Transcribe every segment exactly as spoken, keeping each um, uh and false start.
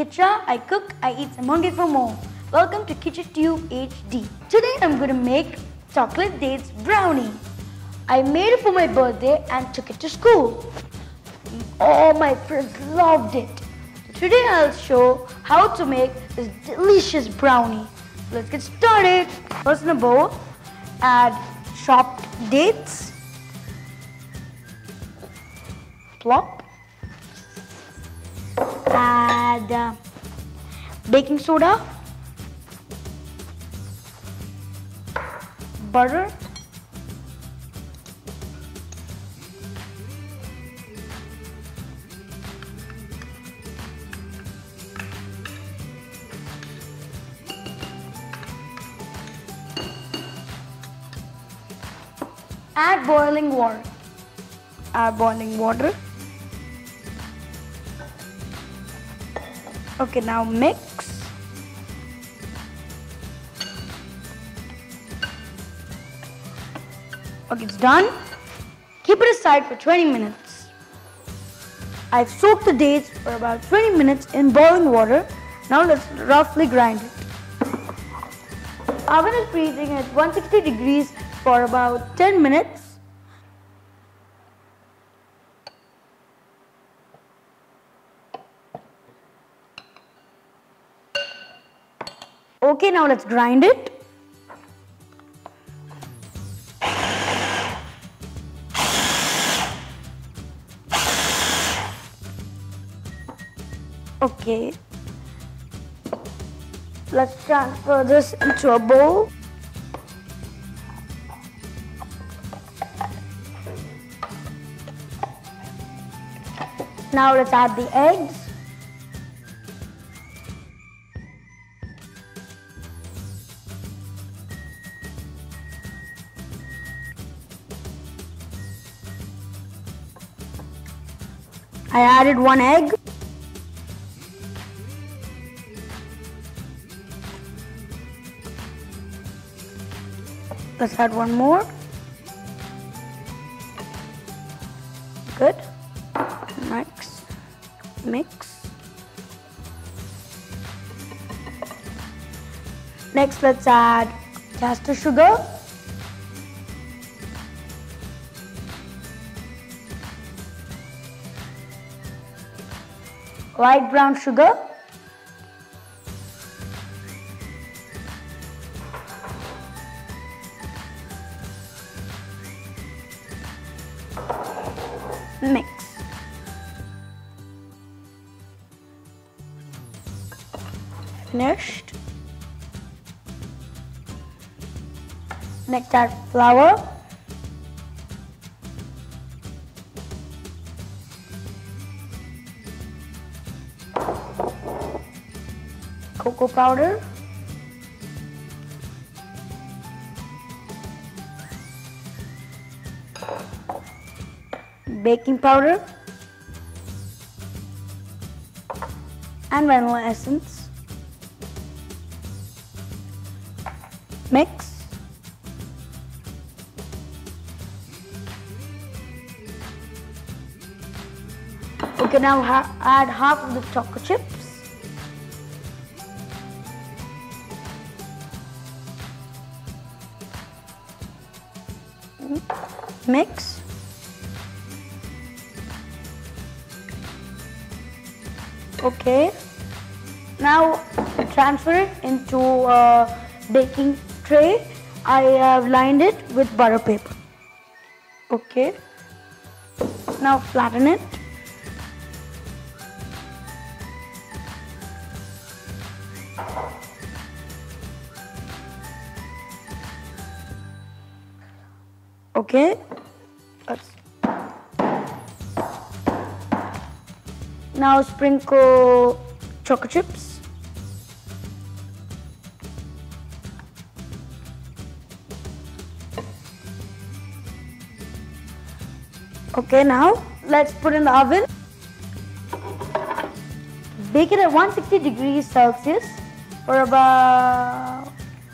Kitcha. I cook, I eat some hungry for more. Welcome to KitchenTube H D. Today I'm going to make chocolate dates brownie. I made it for my birthday and took it to school. All my friends loved it. Today I'll show how to make this delicious brownie. Let's get started. First, in a bowl, add chopped dates. Plop. Add uh, baking soda, butter, add boiling water. Add boiling water. Okay, now mix. Okay, it's done. Keep it aside for twenty minutes. I've soaked the dates for about twenty minutes in boiling water. Now let's roughly grind it. Oven is preheating at one hundred sixty degrees for about ten minutes. Okay, now let's grind it. Okay. Let's transfer this into a bowl. Now let's add the eggs. I added one egg. Let's add one more. Good. Mix. Mix. Next, let's add caster sugar. Light brown sugar, mix. Finished. Next, add flour. Cocoa powder, baking powder, and vanilla essence. Mix. Okay, now ha add half of the chocolate chips. Mix. Okay. Now transfer it into a baking tray. I have lined it with butter paper. Okay. Now flatten it. Okay, let's now sprinkle chocolate chips. Okay, now let's put in the oven. Bake it at one hundred sixty degrees Celsius for about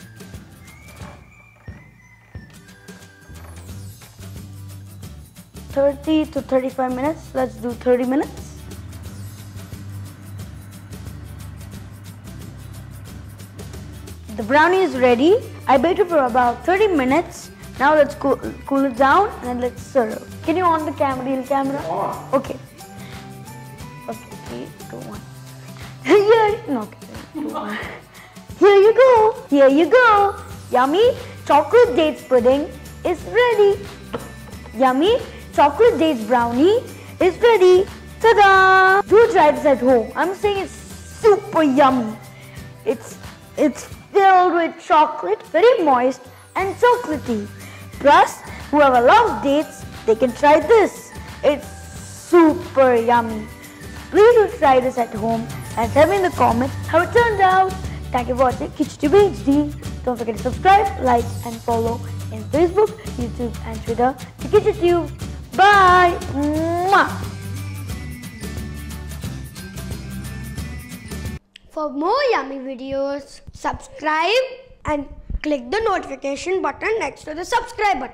thirty to thirty-five minutes. Let's do thirty minutes. the brownie is ready. I baked it for about thirty minutes. Now let's cool, cool it down and then let's serve. Can you on the camera, real camera? On. Okay. Okay, three, two, one. Here, no, okay, three, two, one. Here you go. Here you go. Yummy chocolate dates pudding is ready. Yummy chocolate dates brownie is ready. Ta-da! Do try this at home. I'm saying it's super yummy. It's it's filled with chocolate, very moist and chocolatey. Plus, whoever loves dates, they can try this. It's super yummy. Please do try this at home and tell me in the comments how it turned out. Thank you for watching KitchenTube H D. Don't forget to subscribe, like and follow in Facebook, YouTube and Twitter to KitchenTube. Bye! Mwah! For more yummy videos, subscribe and click the notification button next to the subscribe button.